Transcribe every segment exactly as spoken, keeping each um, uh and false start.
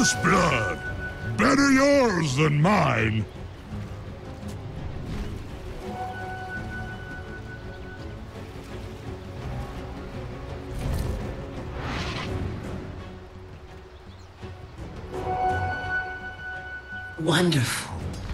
First blood! Better yours than mine! Wonderful.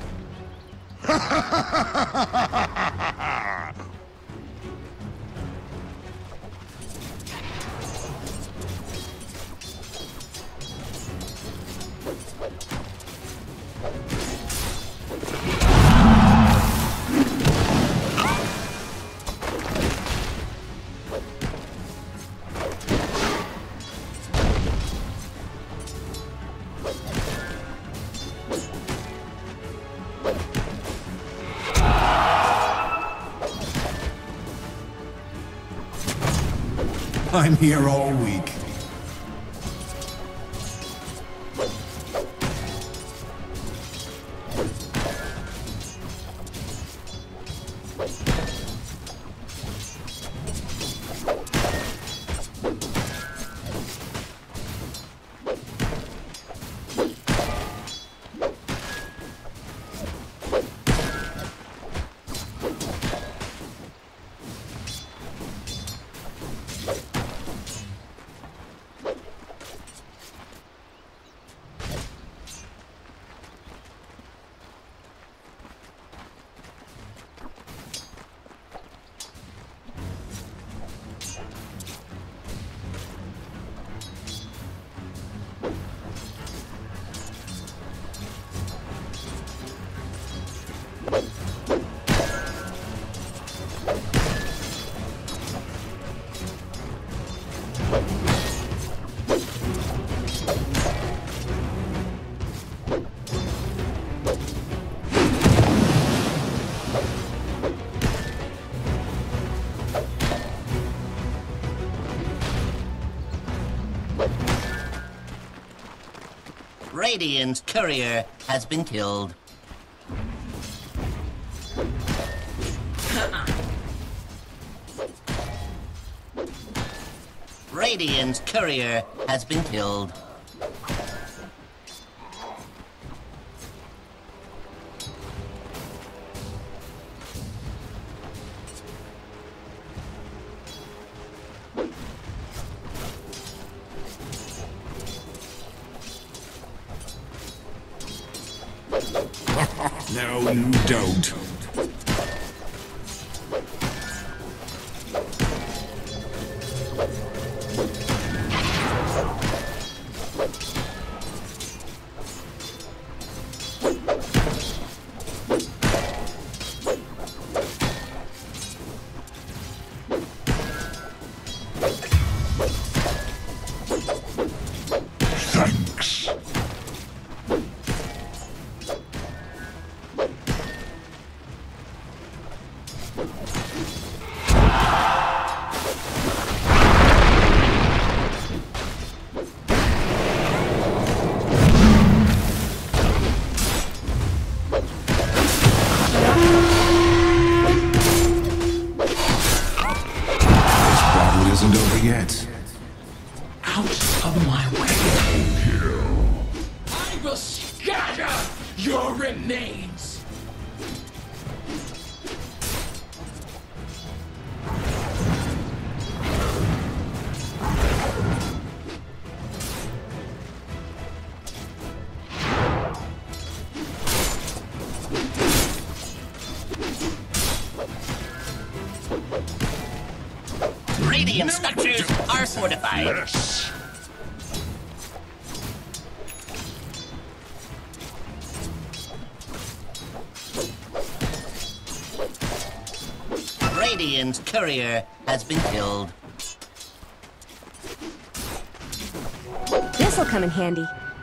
I'm here all week. Radiant's courier has been killed. Radiant's courier has been killed. No, you don't. Thanks. Isn't over yet. Out of my way. I will scatter your remains. Radiant structures are fortified. Yes. Radiant's courier has been killed. This'll come in handy.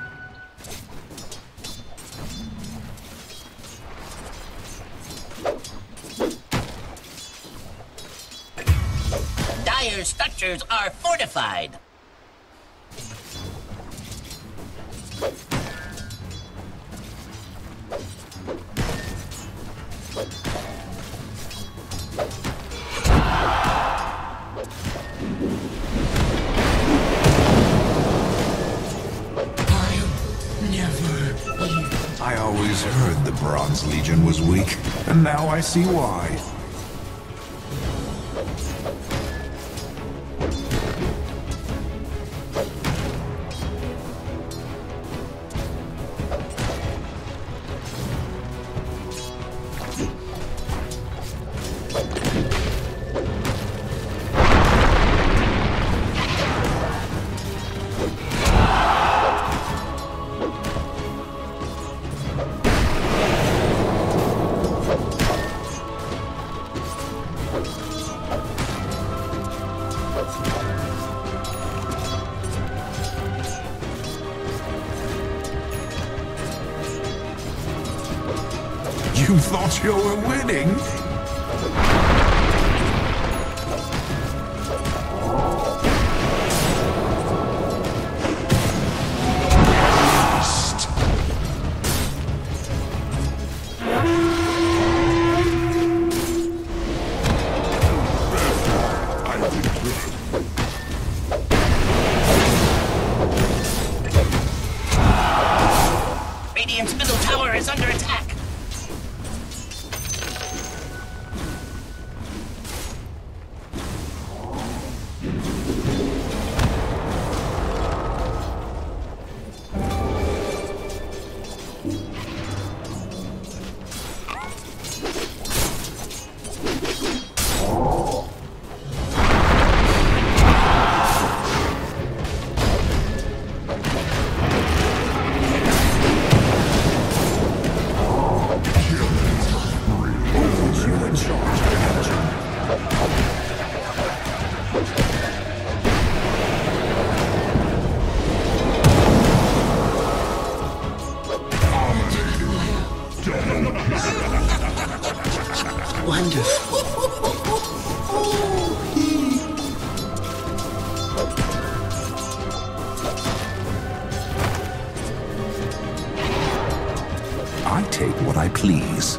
Dire structures are fortified. I am Bronze Legion was weak, and now I see why. You thought you were winning? Radiant's middle tower is under attack. Wonderful. I take what I please.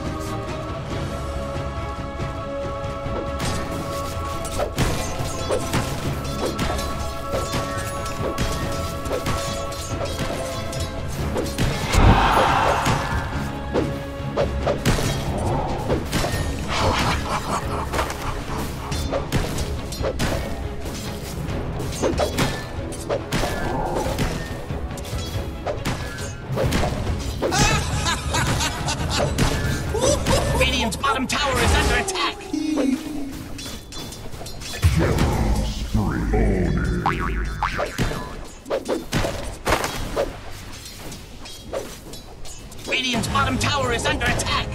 Radiant's bottom tower is under attack. Radiant's bottom tower is under attack.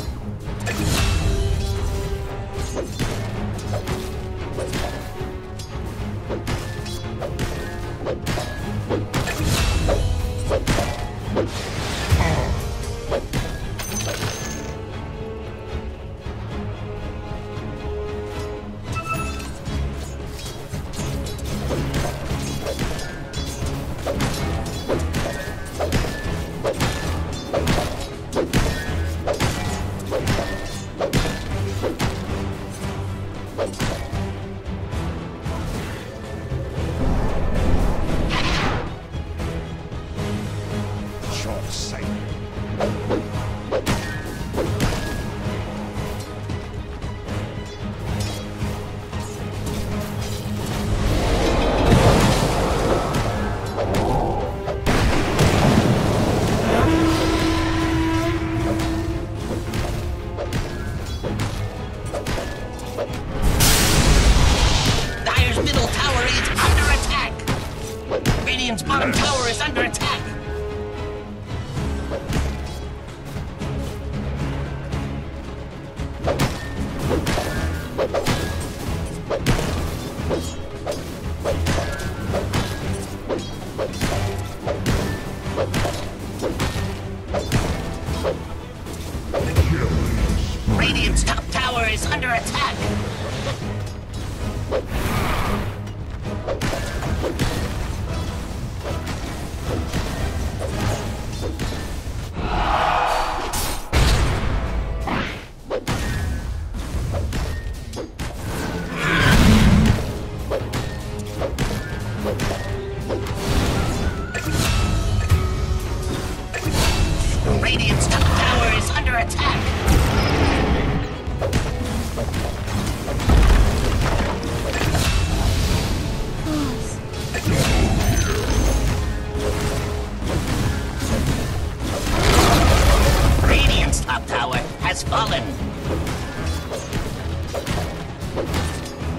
Radiant's bottom tower is under attack! Radiant's top tower is under attack!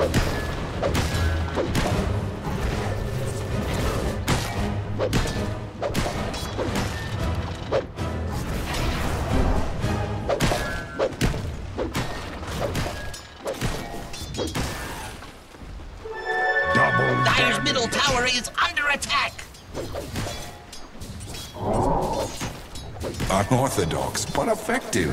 Dire's middle tower is under attack. Unorthodox, but effective.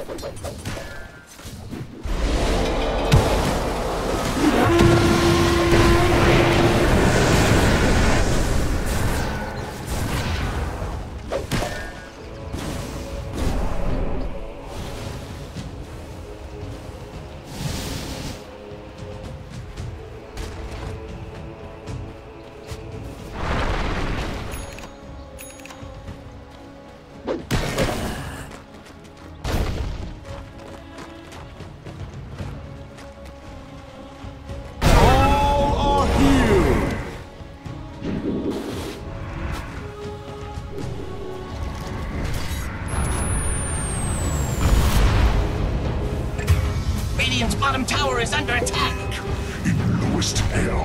Radiant's bottom tower is under attack. In lowest hell.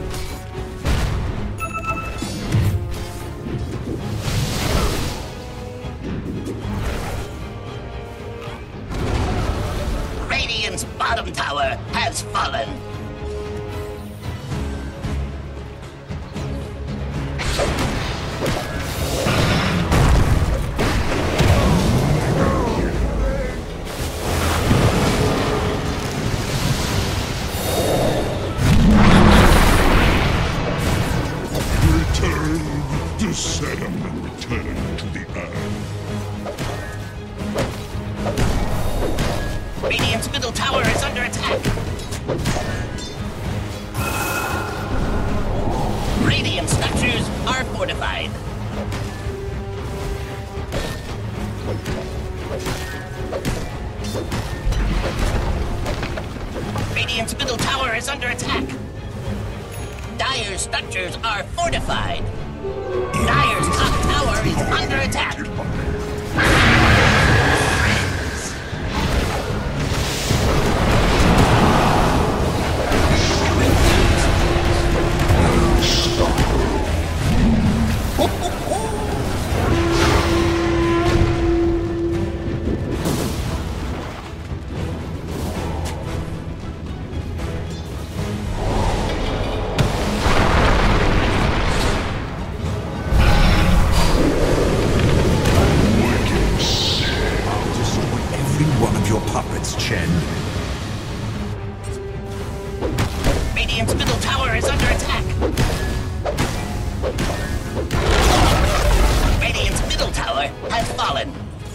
Radiant's bottom tower has fallen. To Saddam and return to the earth. Radiant's middle tower is under attack. Radiant structures are fortified. Radiant's middle tower is under attack. Dire's structures are fortified. Dire's top tower is under attack. Radiant's middle tower is under attack. Radiant's middle tower has fallen.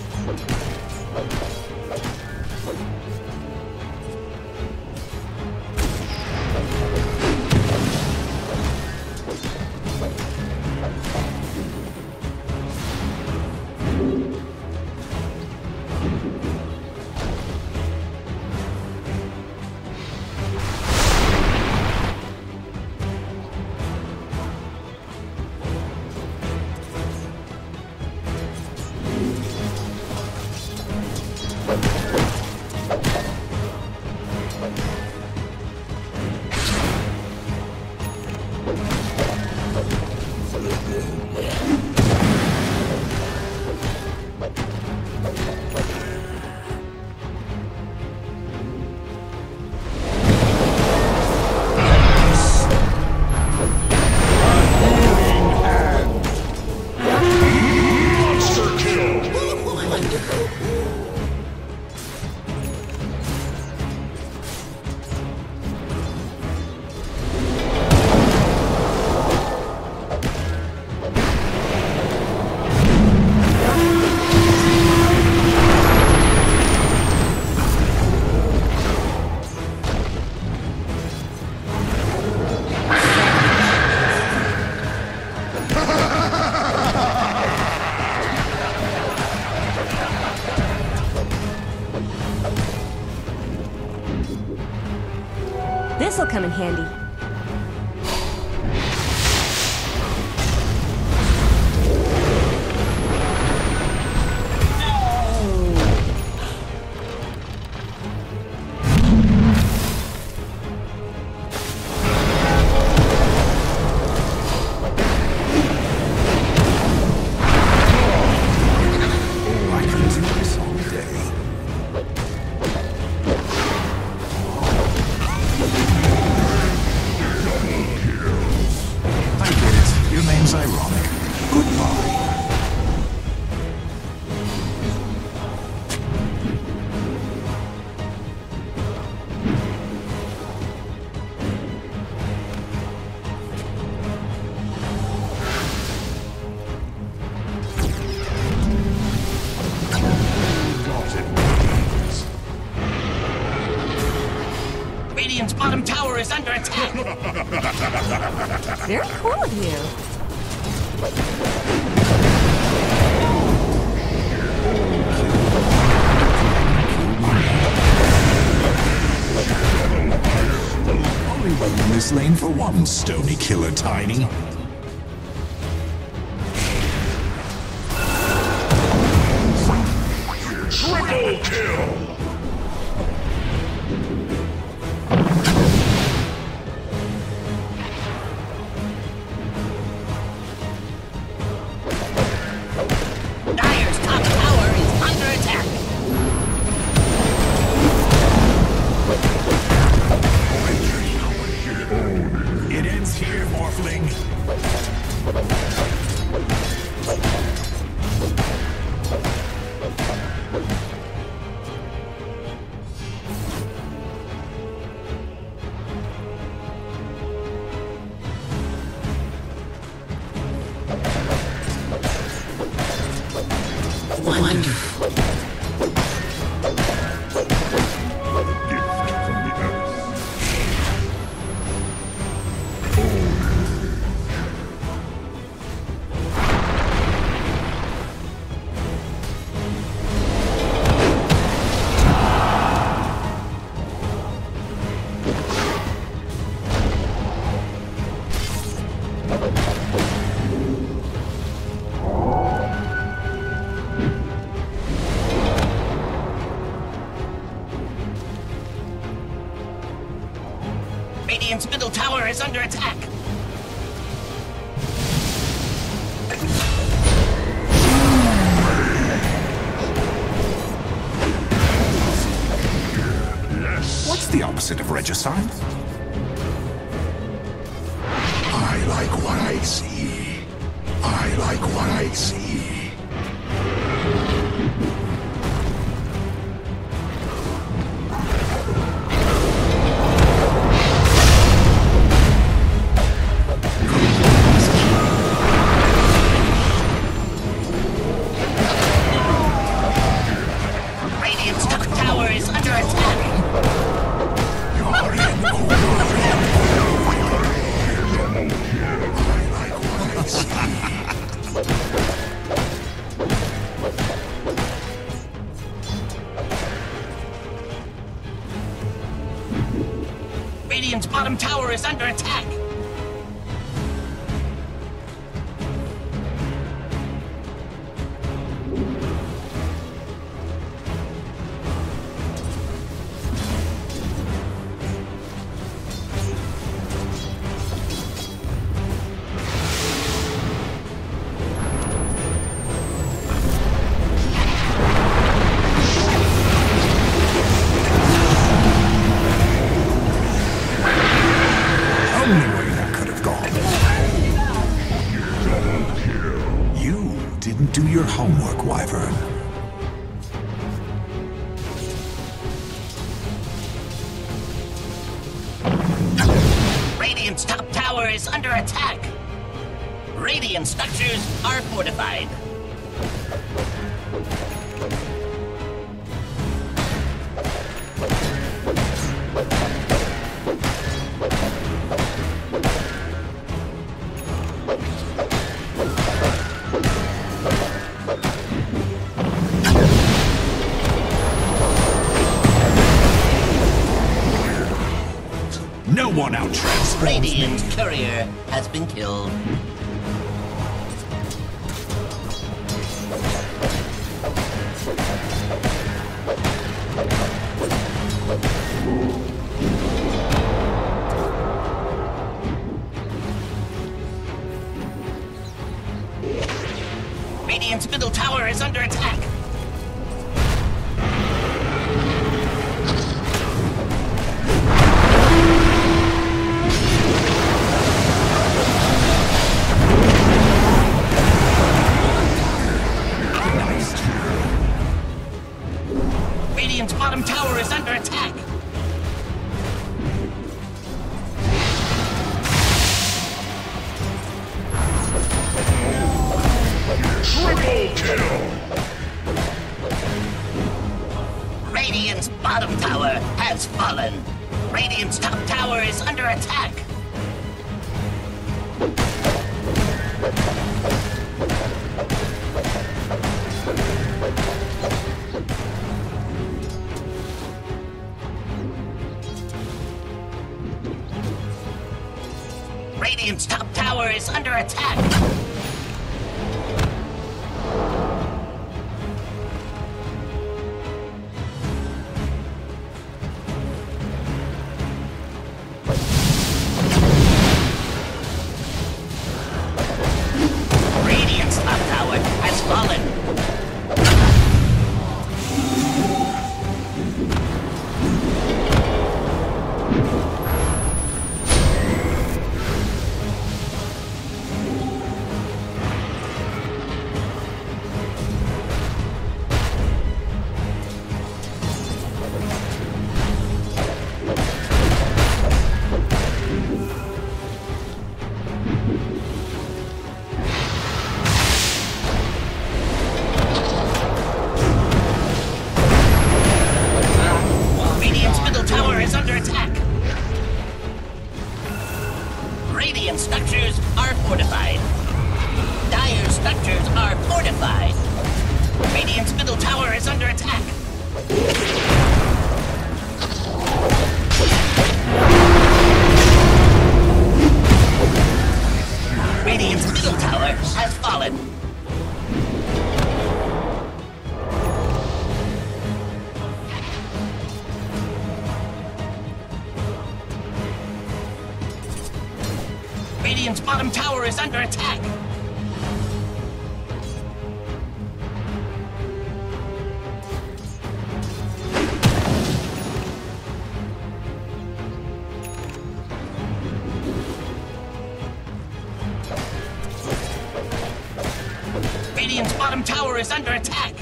This'll come in handy. is under attack. Very cool of you. Only one in this lane for one stony killer, Tiny. Triple kill! Dire's top tower is under attack. It ends here, Morphling. Wonderful. Gift from the earth. Radiant's middle tower is under attack. What's the opposite of regicide? I like what I see. I like what I see. Radiant's top tower is under attack. You're in over. I like what I see. Radiant's bottom tower is under attack. Only way that could have gone. You didn't do your homework, Wyvern. Radiant's top tower is under attack. Radiant structures are fortified. No one out transforms me. Radiant's courier has been killed. Radiant's middle tower is under attack. Radiant's bottom tower is under attack. Triple kill! attack. Radiant's top tower is under attack. Radiant's top tower has fallen. Radiant structures are fortified. Dire structures are fortified. Radiant's middle tower is under attack. Radiant's middle tower has fallen. Radiant's bottom tower is under attack. Radiant's bottom tower is under attack.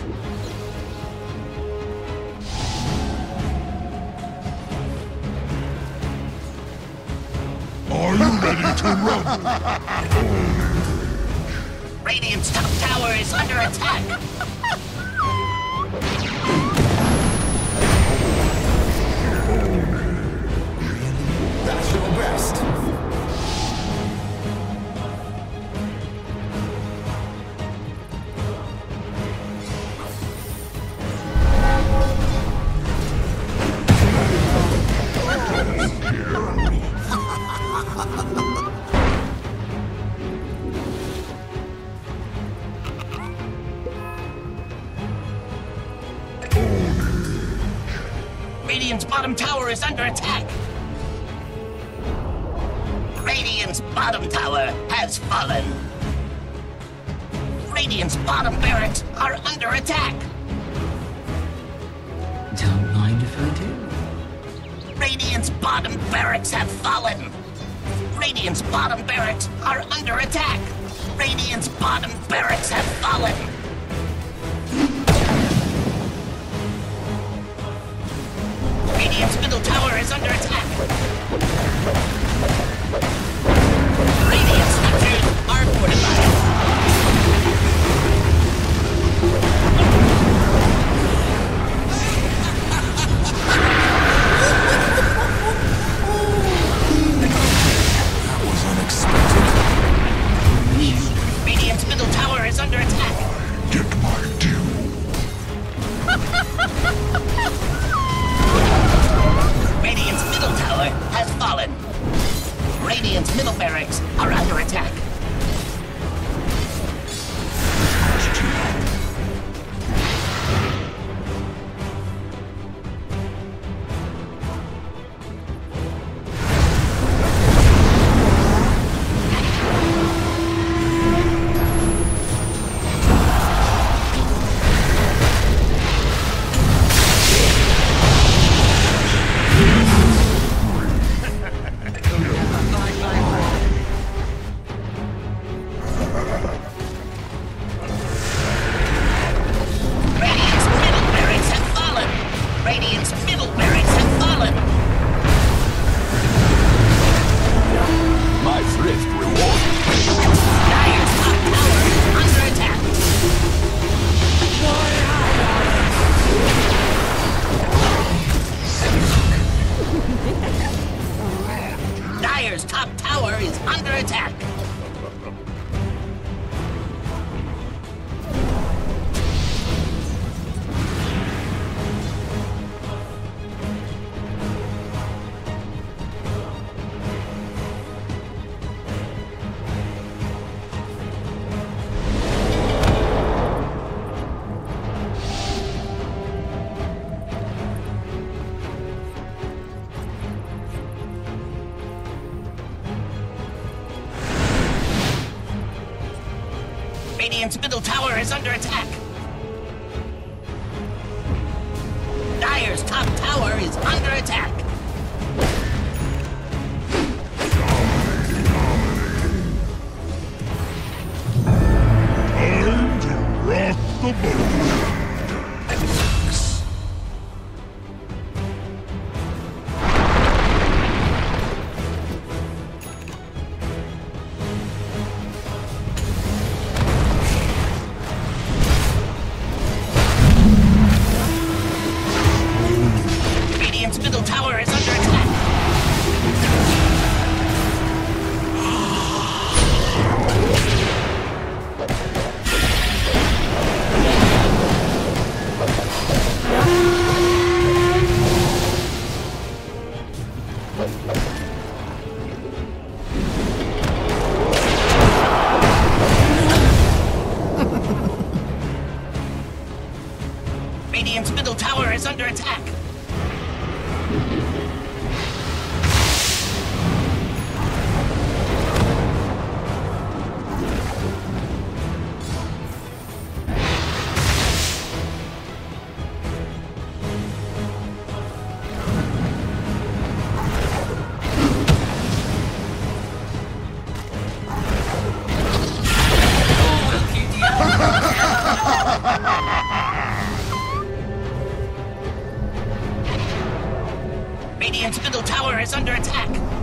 Are you ready to run? Radiant's top tower is under attack. That's your best. Radiant's bottom tower is under attack. Radiant's bottom tower has fallen. Radiant's bottom barracks are under attack. Don't mind if I do. Radiant's bottom barracks have fallen. Radiant's bottom barracks are under attack. Radiant's bottom barracks have fallen. Radiant's middle tower is under attack. Radiant structures are fortified. That was unexpected. Radiant's middle tower is under attack. Get my due. Radiant's middle tower has fallen. Radiant's middle barracks are under attack. Dire's top tower is under attack. Radiant's middle tower is under attack. Dire's top tower is under attack. Time to rock the boat. Radiant's middle tower is under attack. Radiant's middle tower is under attack. Radiant's middle tower is under attack.